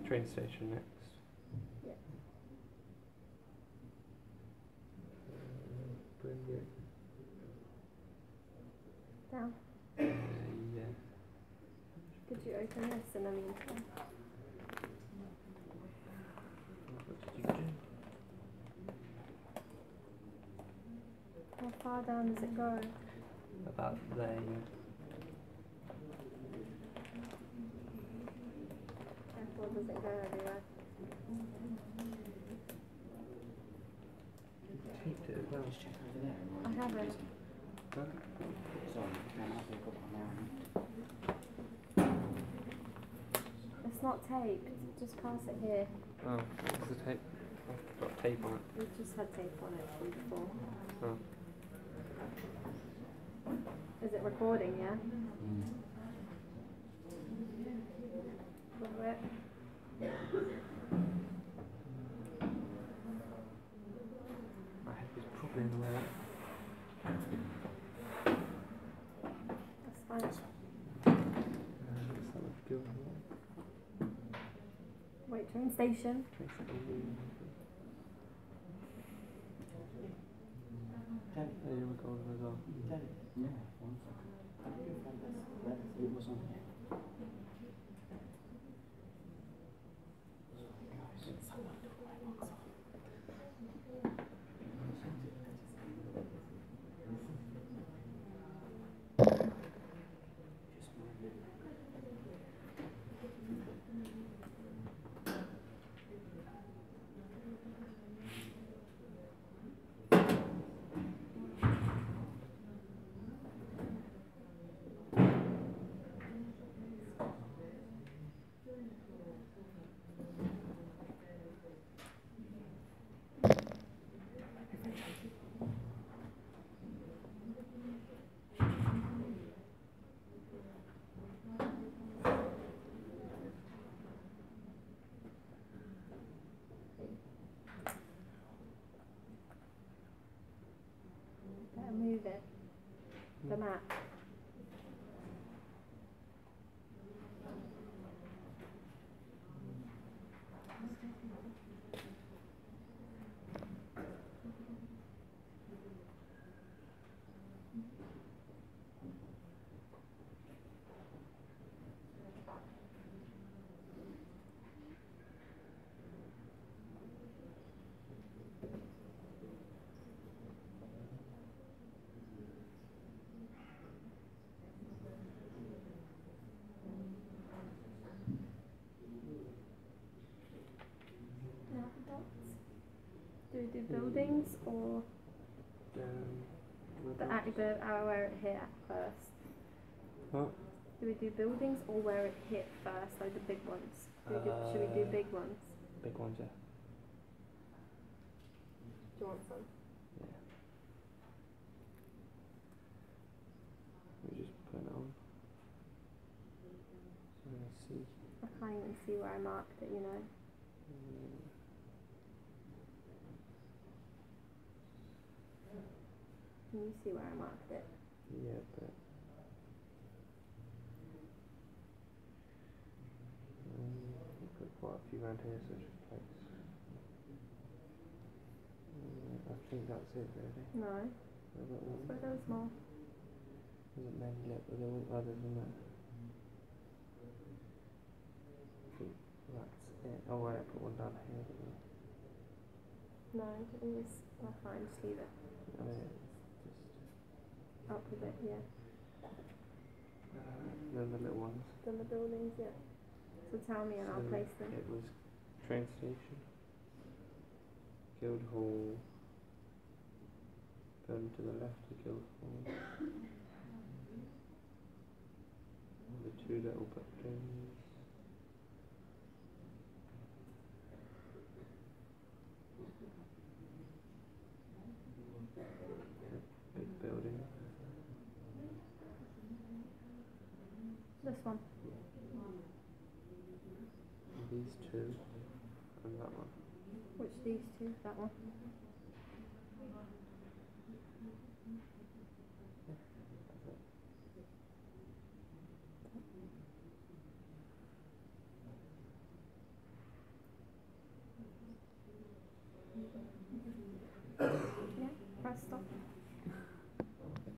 Train station next. Yeah. Brilliant. Down. Yeah. Could you open this in the meantime? What did you do? How far down does it go? About there, yeah. Careful, does it go everywhere? You taped it as well. Just check over there. I haven't. Huh? Sorry, no, I've got one now. It's not taped. Just pass it here. Oh, what's the tape? I've got tape on it. We've just had tape on it from before. Oh. Is it recording, yeah? Cover it. My head is probably in the way. That's fine. Let's have a go. Wait, train station. Train station. Daddy, There you go as well. Daddy. Yeah, 1 second. It was on here. Guys, someone took my box off. Just mind it. Better move it. The map. Do we do buildings or the where it hit first? What? Do we do buildings or where it hit first, like the big ones? Should we do big ones? Big ones, yeah. Do you want some? Yeah. We just put it on. So we're gonna see. I can't even see where I marked it, you know. Can you see where I marked it? Yeah, but we put quite a few around here, so just place. I think that's it, really. No. But there was more. Wasn't many yet, but there were others in there. I think that's it. Oh wait, I put one down here, didn't I? No, it was. Oh, fine, just leave it. Oh, yeah. Up with it, yeah. Then the little ones. Then the buildings, yeah. So tell me and I'll So place them. It was train station, Guildhall, building to the left of Guildhall, the two little buildings, big building, This one. these two, and that one. Which these two? That one.